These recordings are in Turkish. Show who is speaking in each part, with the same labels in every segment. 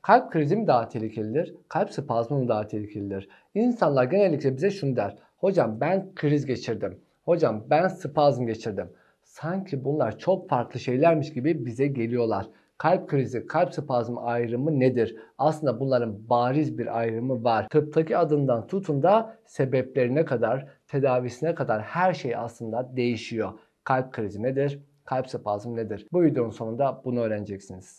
Speaker 1: Kalp krizi mi daha tehlikelidir? Kalp spazmı mı daha tehlikelidir? İnsanlar genellikle bize şunu der. Hocam ben kriz geçirdim. Hocam ben spazm geçirdim. Sanki bunlar çok farklı şeylermiş gibi bize geliyorlar. Kalp krizi, kalp spazmı ayrımı nedir? Aslında bunların bariz bir ayrımı var. Tıptaki adından tutun da sebeplerine kadar, tedavisine kadar her şey aslında değişiyor. Kalp krizi nedir? Kalp spazmı nedir? Bu videonun sonunda bunu öğreneceksiniz.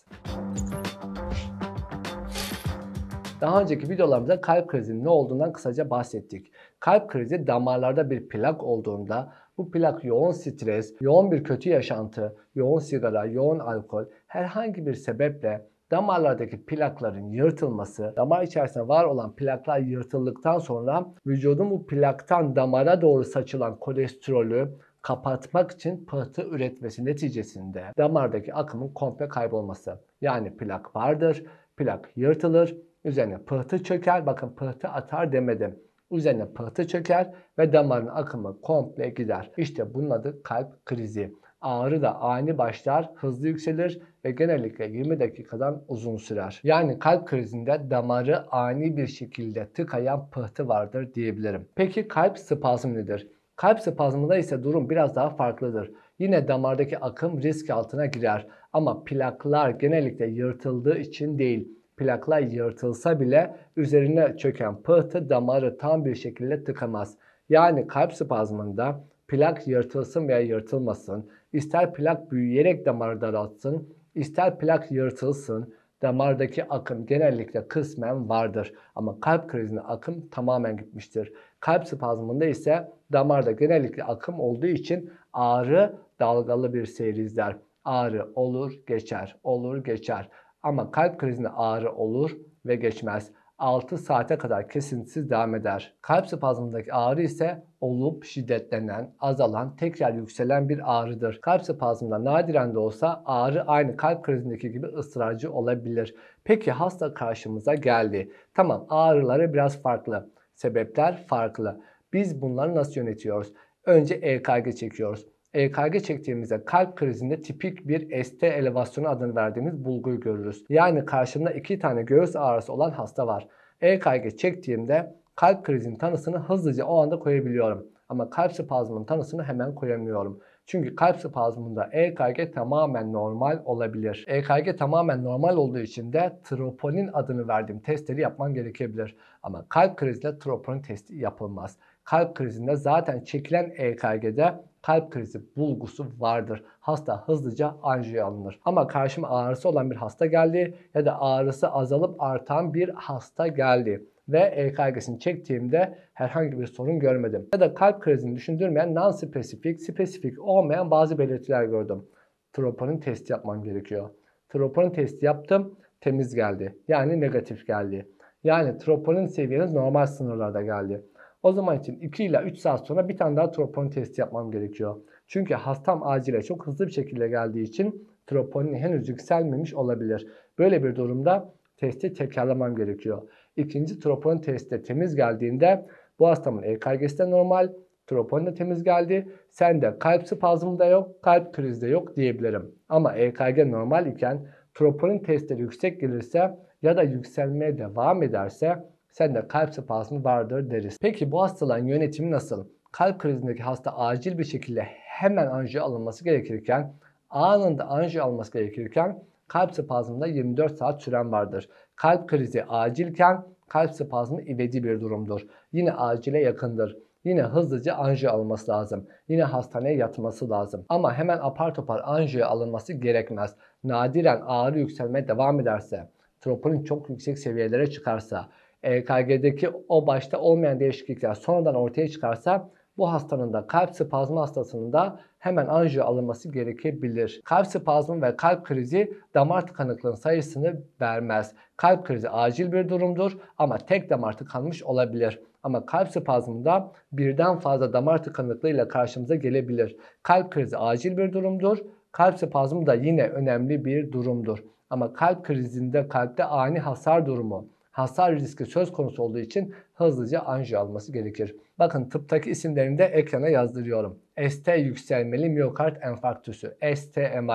Speaker 1: Daha önceki videolarımızda kalp krizinin ne olduğundan kısaca bahsettik. Kalp krizi damarlarda bir plak olduğunda bu plak yoğun stres, yoğun bir kötü yaşantı, yoğun sigara, yoğun alkol herhangi bir sebeple damarlardaki plakların yırtılması, damar içerisinde var olan plaklar yırtıldıktan sonra vücudun bu plaktan damara doğru saçılan kolesterolü kapatmak için pıhtı üretmesi neticesinde damardaki akımın komple kaybolması. Yani plak vardır, plak yırtılır, üzerine pıhtı çöker. Bakın pıhtı atar demedim. Üzerine pıhtı çöker ve damarın akımı komple gider. İşte bunun adı kalp krizi. Ağrı da ani başlar, hızlı yükselir ve genellikle 20 dakikadan uzun sürer. Yani kalp krizinde damarı ani bir şekilde tıkayan pıhtı vardır diyebilirim. Peki kalp spazmı nedir? Kalp spazmında ise durum biraz daha farklıdır. Yine damardaki akım risk altına girer ama plaklar genellikle yırtıldığı için değil. Plaklar yırtılsa bile üzerine çöken pıhtı damarı tam bir şekilde tıkamaz. Yani kalp spazmında plak yırtılsın veya yırtılmasın, ister plak büyüyerek damarı daraltsın, ister plak yırtılsın, damardaki akım genellikle kısmen vardır. Ama kalp krizinde akım tamamen gitmiştir. Kalp spazmında ise damarda genellikle akım olduğu için ağrı dalgalı bir seyir izler. Ağrı olur geçer, olur geçer. Ama kalp krizinde ağrı olur ve geçmez. 6 saate kadar kesintisiz devam eder. Kalp spazmındaki ağrı ise olup şiddetlenen, azalan, tekrar yükselen bir ağrıdır. Kalp spazmında nadiren de olsa ağrı aynı kalp krizindeki gibi ısrarcı olabilir. Peki hasta karşımıza geldi. Tamam, ağrıları biraz farklı. Sebepler farklı. Biz bunları nasıl yönetiyoruz? Önce EKG çekiyoruz. EKG çektiğimizde kalp krizinde tipik bir ST elevasyonu adını verdiğimiz bulguyu görürüz. Yani karşımda 2 tane göğüs ağrısı olan hasta var. EKG çektiğimde kalp krizinin tanısını hızlıca o anda koyabiliyorum. Ama kalp spazmının tanısını hemen koyamıyorum. Çünkü kalp spazmında EKG tamamen normal olabilir. EKG tamamen normal olduğu için de troponin adını verdiğim testleri yapman gerekebilir. Ama kalp krizinde troponin testi yapılmaz. Kalp krizinde zaten çekilen EKG'de kalp krizi bulgusu vardır. Hasta hızlıca anjiyo alınır. Ama karşıma ağrısı olan bir hasta geldi ya da ağrısı azalıp artan bir hasta geldi ve EKG'sini çektiğimde herhangi bir sorun görmedim. Ya da kalp krizini düşündürmeyen non-spesifik, spesifik olmayan bazı belirtiler gördüm. Troponin testi yapmam gerekiyor. Troponin testi yaptım, temiz geldi. Yani negatif geldi. Yani troponin seviyeniz normal sınırlarda geldi. O zaman için 2 ila 3 saat sonra bir tane daha troponin testi yapmam gerekiyor. Çünkü hastam acile çok hızlı bir şekilde geldiği için troponin henüz yükselmemiş olabilir. Böyle bir durumda testi tekrarlamam gerekiyor. İkinci troponin testi de temiz geldiğinde bu hastamın EKG'si de normal, troponin de temiz geldi. Sende kalp spazmı da yok, kalp krizi de yok diyebilirim. Ama EKG normal iken troponin testleri yüksek gelirse ya da yükselmeye devam ederse sende kalp spazmı vardır deriz. Peki bu hastalığın yönetimi nasıl? Kalp krizindeki hasta acil bir şekilde hemen anjiyo alınması gerekirken, anında anjiyo alınması gerekirken kalp spazmında 24 saat süren vardır. Kalp krizi acilken kalp spazmı ivedi bir durumdur. Yine acile yakındır. Yine hızlıca anjiyo alınması lazım. Yine hastaneye yatması lazım. Ama hemen apar topar anjiyo alınması gerekmez. Nadiren ağrı yükselmeye devam ederse, troponin çok yüksek seviyelere çıkarsa, EKG'deki o başta olmayan değişiklikler sonradan ortaya çıkarsa bu hastanın da kalp spazmı hastasının da hemen anjiyo alınması gerekebilir. Kalp spazmı ve kalp krizi damar tıkanıklığının sayısını vermez. Kalp krizi acil bir durumdur ama tek damar tıkanmış olabilir. Ama kalp spazmında birden fazla damar tıkanıklığıyla karşımıza gelebilir. Kalp krizi acil bir durumdur. Kalp spazmı da yine önemli bir durumdur. Ama kalp krizinde kalpte ani hasar durumu, hasar riski söz konusu olduğu için hızlıca anjiyo alması gerekir. Bakın tıptaki isimlerini de ekrana yazdırıyorum. ST yükselmeli miyokard enfarktüsü, STMI.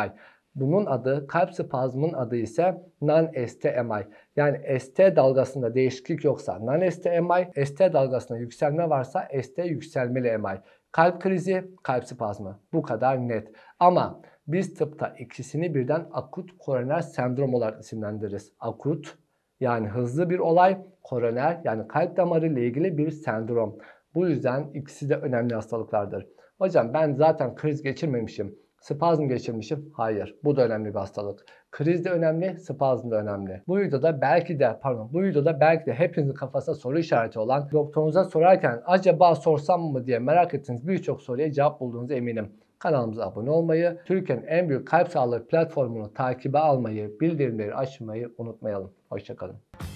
Speaker 1: Bunun adı, kalp spazmının adı ise non-ST-MI. Yani ST dalgasında değişiklik yoksa non-ST-MI, ST dalgasında yükselme varsa ST yükselmeli MI. Kalp krizi, kalp spazmı. Bu kadar net. Ama biz tıpta ikisini birden akut koroner sendrom olarak isimlendiririz. Akut yani hızlı bir olay, koroner yani kalp damarı ile ilgili bir sendrom. Bu yüzden ikisi de önemli hastalıklardır. Hocam ben zaten kriz geçirmemişim. Spazm geçirmişim. Hayır. Bu da önemli bir hastalık. Kriz de önemli, spazm da önemli. Bu videoda belki de hepinizin kafasında soru işareti olan, doktorunuza sorarken acaba sorsam mı diye merak ettiğiniz birçok soruya cevap bulduğunuza eminim. Kanalımıza abone olmayı, Türkiye'nin en büyük kalp sağlığı platformunu takibe almayı, bildirimleri açmayı unutmayalım. Hoşçakalın.